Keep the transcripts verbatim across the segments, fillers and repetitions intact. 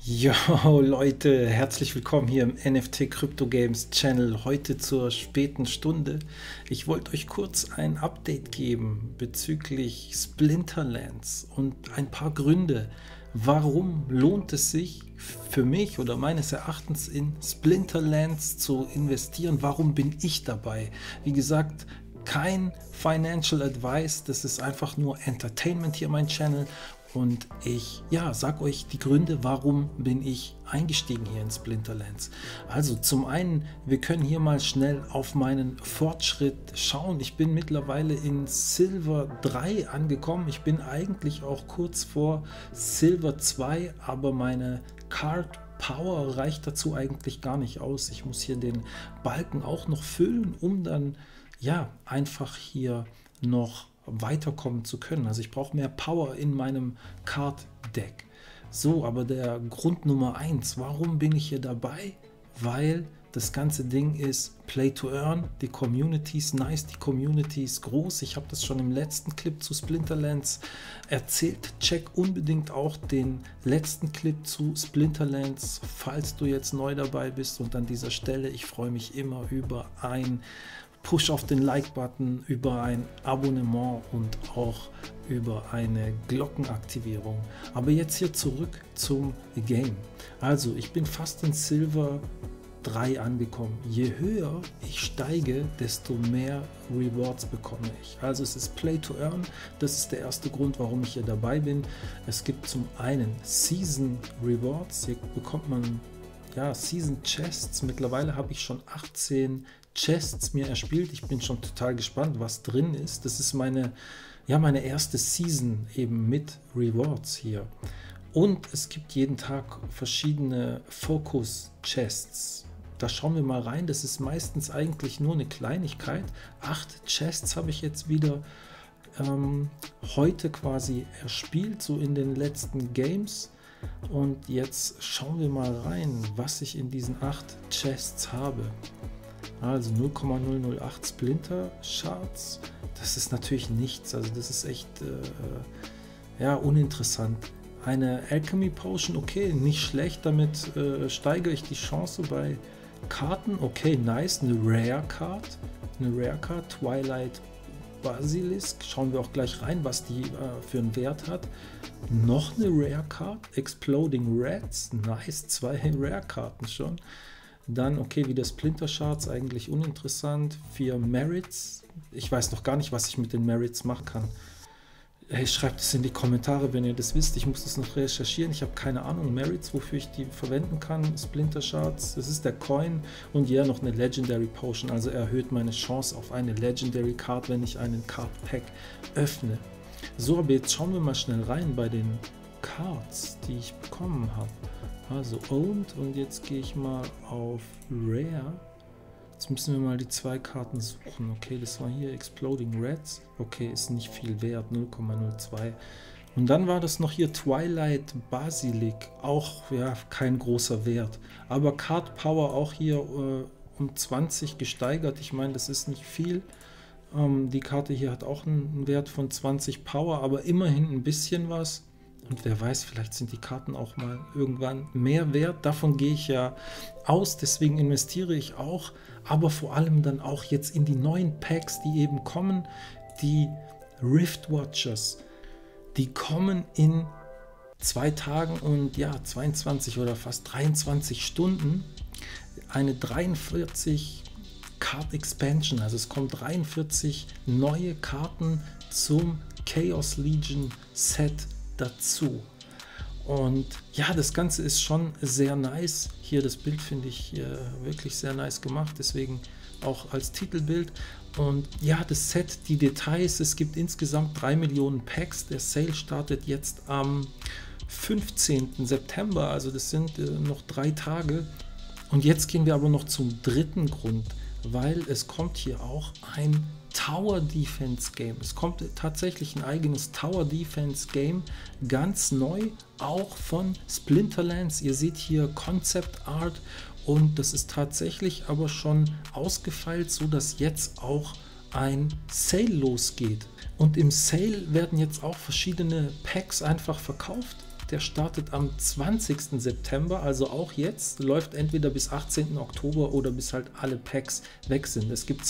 Jo Leute, herzlich willkommen hier im N F T Crypto Games Channel, heute zur späten Stunde. Ich wollte euch kurz ein Update geben bezüglich Splinterlands und ein paar Gründe, warum lohnt es sich für mich oder meines Erachtens in Splinterlands zu investieren, warum bin ich dabei? Wie gesagt, kein Financial Advice, das ist einfach nur Entertainment hier mein Channel. Und ich ja, sag euch die Gründe, warum bin ich eingestiegen hier in Splinterlands. Also zum einen, wir können hier mal schnell auf meinen Fortschritt schauen. Ich bin mittlerweile in Silver drei angekommen. Ich bin eigentlich auch kurz vor Silver zwei, aber meine Card Power reicht dazu eigentlich gar nicht aus. Ich muss hier den Balken auch noch füllen, um dann ja einfach hier noch weiterkommen zu können. Also ich brauche mehr Power in meinem Card Deck. So, aber der Grund Nummer eins, warum bin ich hier dabei? Weil das ganze Ding ist Play to Earn, die Community ist nice, die Community ist groß. Ich habe das schon im letzten Clip zu Splinterlands erzählt. Check unbedingt auch den letzten Clip zu Splinterlands, falls du jetzt neu dabei bist. Und an dieser Stelle, ich freue mich immer über ein Push auf den Like-Button, über ein Abonnement und auch über eine Glockenaktivierung. Aber jetzt hier zurück zum Game. Also ich bin fast in Silver drei angekommen. Je höher ich steige, desto mehr Rewards bekomme ich. Also es ist Play to Earn. Das ist der erste Grund, warum ich hier dabei bin. Es gibt zum einen Season Rewards. Hier bekommt man ja Season Chests. Mittlerweile habe ich schon achtzehn Chests mir erspielt. Ich bin schon total gespannt, was drin ist. Das ist meine, ja, meine erste Season eben mit Rewards hier. Und es gibt jeden Tag verschiedene Focus Chests. Da schauen wir mal rein. Das ist meistens eigentlich nur eine Kleinigkeit. Acht Chests habe ich jetzt wieder ähm, heute quasi erspielt, so in den letzten Games. Und jetzt schauen wir mal rein, was ich in diesen acht Chests habe. Also null Komma null null acht Splinter Shards, das ist natürlich nichts, also das ist echt äh, ja, uninteressant. Eine Alchemy Potion, okay, nicht schlecht, damit äh, steigere ich die Chance bei Karten, okay, nice, eine Rare Card, eine Rare Card, Twilight Basilisk, schauen wir auch gleich rein, was die äh, für einen Wert hat. Noch eine Rare Card, Exploding Rats, nice, zwei Rare Karten schon. Dann, okay, wieder Splinter Shards, eigentlich uninteressant. Vier Merits. Ich weiß noch gar nicht, was ich mit den Merits machen kann. Hey, schreibt es in die Kommentare, wenn ihr das wisst. Ich muss das noch recherchieren. Ich habe keine Ahnung. Merits, wofür ich die verwenden kann. Splinter Shards, das ist der Coin. Und ja, noch eine Legendary Potion. Also erhöht meine Chance auf eine Legendary Card, wenn ich einen Card Pack öffne. So, aber jetzt schauen wir mal schnell rein bei den Cards, die ich bekommen habe. Also Owned, und jetzt gehe ich mal auf Rare. Jetzt müssen wir mal die zwei Karten suchen. Okay, das war hier Exploding Rats. Okay, ist nicht viel wert, null Komma null zwei. Und dann war das noch hier Twilight Basilisk. Auch ja kein großer Wert. Aber Card Power auch hier äh, um zwanzig gesteigert. Ich meine, das ist nicht viel. Ähm, die Karte hier hat auch einen Wert von zwanzig Power, aber immerhin ein bisschen was. Und wer weiß, vielleicht sind die Karten auch mal irgendwann mehr wert. Davon gehe ich ja aus, deswegen investiere ich auch. Aber vor allem dann auch jetzt in die neuen Packs, die eben kommen. Die Rift Watchers, die kommen in zwei Tagen und ja, zweiundzwanzig oder fast dreiundzwanzig Stunden. Eine dreiundvierzig Card Expansion, also es kommen dreiundvierzig neue Karten zum Chaos Legion Set dazu. Und ja, das Ganze ist schon sehr nice. Hier das Bild finde ich äh, wirklich sehr nice gemacht, deswegen auch als Titelbild. Und ja, das Set, die Details, es gibt insgesamt drei Millionen Packs. Der Sale startet jetzt am fünfzehnten September, also das sind äh, noch drei Tage. Und jetzt gehen wir aber noch zum dritten Grund, weil es kommt hier auch ein Tower Defense Game. Es kommt tatsächlich ein eigenes Tower Defense Game, ganz neu, auch von Splinterlands. Ihr seht hier Concept Art und das ist tatsächlich aber schon ausgefeilt, so dass jetzt auch ein Sale losgeht. Und im Sale werden jetzt auch verschiedene Packs einfach verkauft. Der startet am zwanzigsten September, also auch jetzt, läuft entweder bis achtzehnten Oktober oder bis halt alle Packs weg sind. Es gibt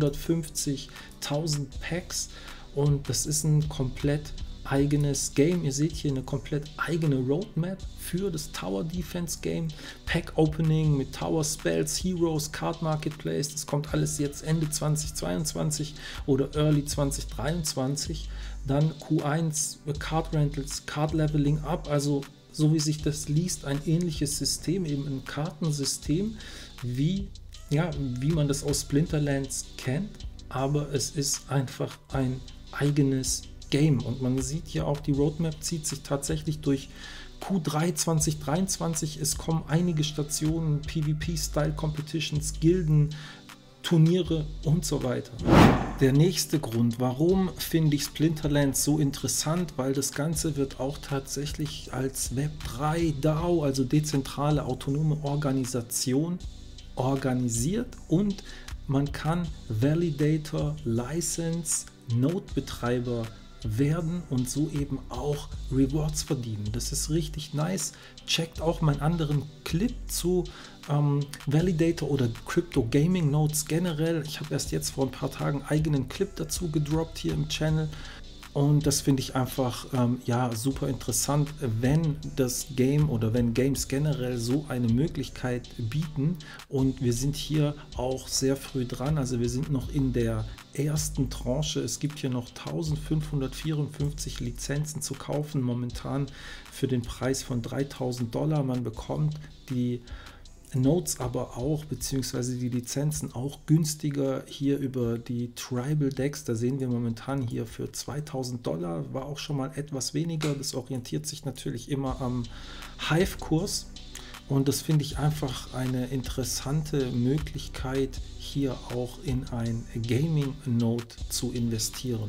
zweihundertfünfzigtausend Packs und das ist ein komplett eigenes Game. Ihr seht hier eine komplett eigene Roadmap für das Tower Defense Game. Pack Opening mit Tower Spells, Heroes, Card Marketplace. Das kommt alles jetzt Ende zweitausendzweiundzwanzig oder Early zweitausenddreiundzwanzig. Dann Q eins, Card Rentals, Card Leveling Up. Also so wie sich das liest, ein ähnliches System, eben ein Kartensystem, wie, ja, wie man das aus Splinterlands kennt. Aber es ist einfach ein eigenes Game und man sieht hier auch, die Roadmap zieht sich tatsächlich durch Q drei zweitausenddreiundzwanzig. Es kommen einige Stationen, PvP-Style-Competitions, Gilden, Turniere und so weiter. Der nächste Grund, warum finde ich Splinterlands so interessant, weil das Ganze wird auch tatsächlich als Web drei DAO, also dezentrale autonome Organisation, organisiert und man kann Validator, License, Node-Betreiber werden und so eben auch Rewards verdienen. Das ist richtig nice. Checkt auch meinen anderen Clip zu ähm, Validator oder Crypto Gaming Nodes generell. Ich habe erst jetzt vor ein paar Tagen einen eigenen Clip dazu gedroppt hier im Channel. Und das finde ich einfach ähm, ja, super interessant, wenn das Game oder wenn Games generell so eine Möglichkeit bieten. Und wir sind hier auch sehr früh dran, also wir sind noch in der ersten Tranche. Es gibt hier noch eintausendfünfhundertvierundfünfzig Lizenzen zu kaufen, momentan für den Preis von dreitausend Dollar. Man bekommt die Nodes aber auch, beziehungsweise die Lizenzen auch günstiger hier über die Tribal Decks. Da sehen wir momentan hier für zweitausend Dollar, war auch schon mal etwas weniger. Das orientiert sich natürlich immer am Hive-Kurs und das finde ich einfach eine interessante Möglichkeit, hier auch in ein Gaming-Node zu investieren.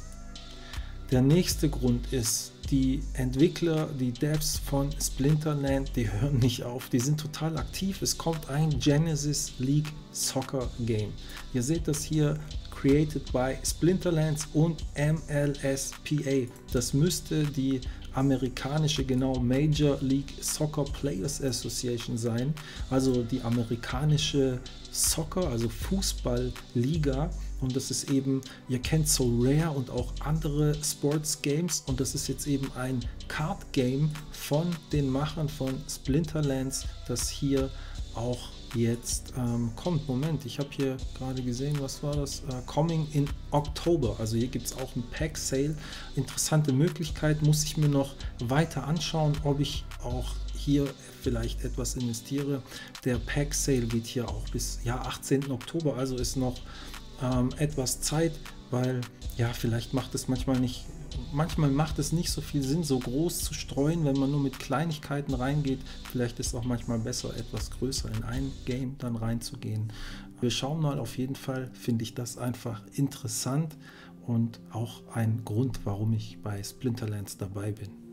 Der nächste Grund ist, die Entwickler, die Devs von Splinterland, die hören nicht auf, die sind total aktiv. Es kommt ein Genesis League Soccer Game. Ihr seht das hier, created by Splinterlands und M L S P A. Das müsste die amerikanische, genau, Major League Soccer Players Association sein, also die amerikanische Soccer, also Fußballliga. Und das ist eben, ihr kennt So Rare und auch andere Sports Games und das ist jetzt eben ein Card Game von den Machern von Splinterlands, das hier auch jetzt ähm, kommt. Moment, ich habe hier gerade gesehen, was war das? Uh, coming in Oktober. Also hier gibt es auch ein Pack Sale. Interessante Möglichkeit, muss ich mir noch weiter anschauen, ob ich auch hier vielleicht etwas investiere. Der Pack Sale geht hier auch bis ja, achtzehnten Oktober, also ist noch ähm, etwas Zeit, weil ja, vielleicht macht es manchmal nicht Manchmal macht es nicht so viel Sinn, so groß zu streuen, wenn man nur mit Kleinigkeiten reingeht. Vielleicht ist es auch manchmal besser, etwas größer in ein Game dann reinzugehen. Wir schauen mal, auf jeden Fall finde ich das einfach interessant und auch ein Grund, warum ich bei Splinterlands dabei bin.